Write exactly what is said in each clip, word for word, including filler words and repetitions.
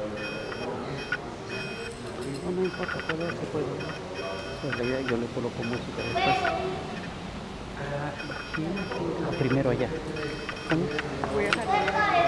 No, no importa, todo se puede. En realidad yo le coloco música después. Ah, aquí, ah, primero allá. ¿Cómo? Voy a dejar.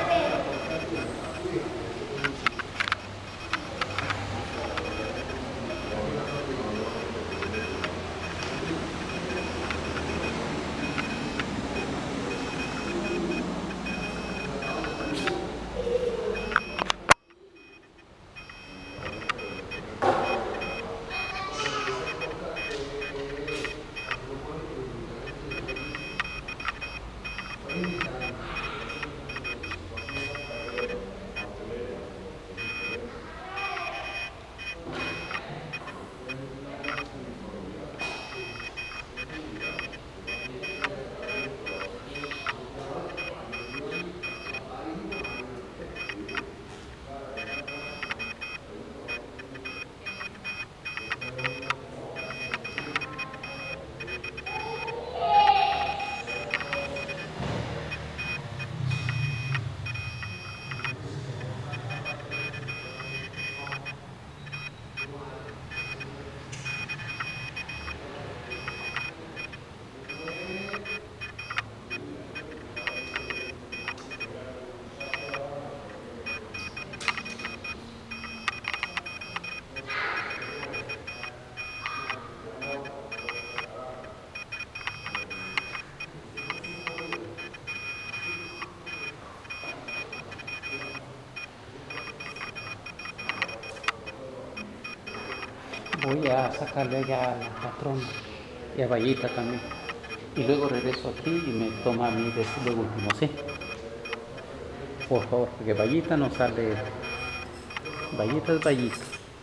Voy a sacarle ya a la patrona y a Vallita también. Y luego regreso aquí y me toma a mí de, de último, ¿sí? Por favor, porque Vallita no sale. Vallita es Vallita.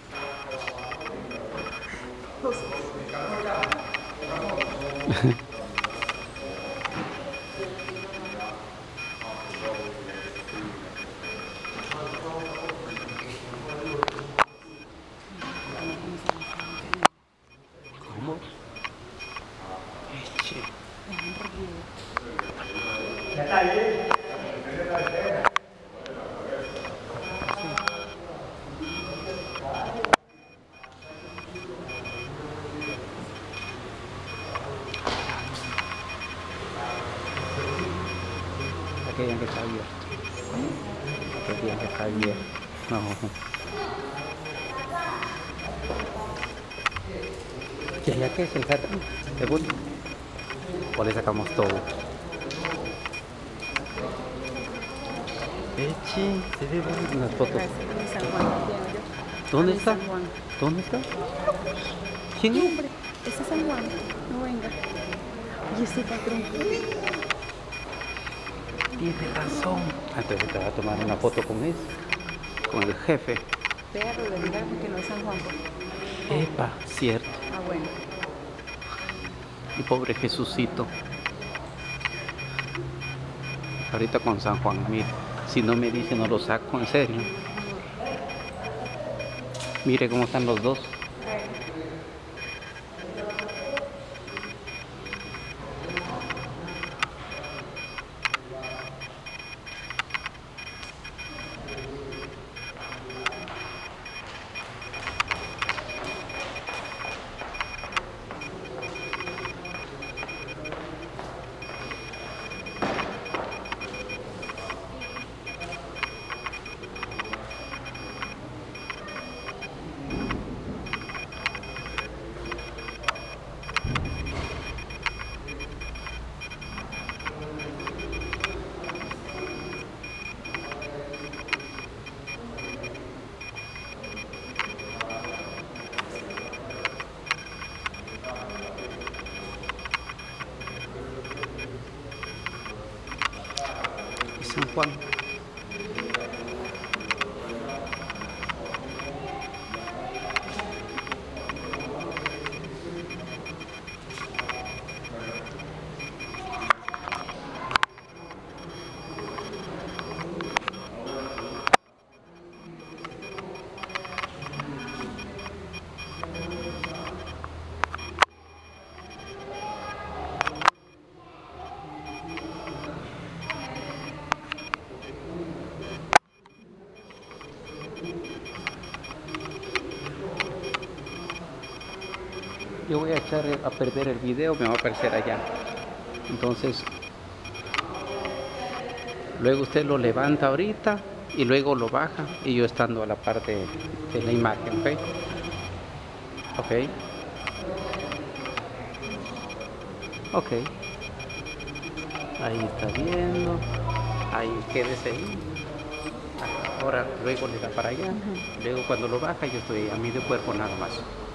¿Cómo? Eche. Ya está ahí. Aquella que está abierta. Aquella que está abierta. No. ¿Y allá qué es el jardín? ¿Seguro? O le sacamos todo. Eche, se ve bonito unas fotos. Parece que en San Juan también, yo. ¿Dónde En está? San Juan. ¿Dónde está? ¿Quién No, es? hombre, ese es San Juan. No venga. Y ese patrón. Tiene razón. Entonces te vas a tomar una foto con ese, con el jefe. Perro, de verdad, porque no es San Juan. Pues. Epa, cierto. Ah, bueno. Y pobre Jesucito. Ahorita con San Juan, mire, si no me dice no lo saco, en serio. Mire cómo están los dos. Y San Juan. Yo voy a echar a perder el video, me va a aparecer allá. Entonces, luego usted lo levanta ahorita y luego lo baja y yo estando a la parte de, de la imagen, ¿ok? Ok. Ok. Ahí está viendo. Ahí quédese ahí. Ahora luego le da para allá. Ujú. Luego cuando lo baja yo estoy a mí de cuerpo nada más.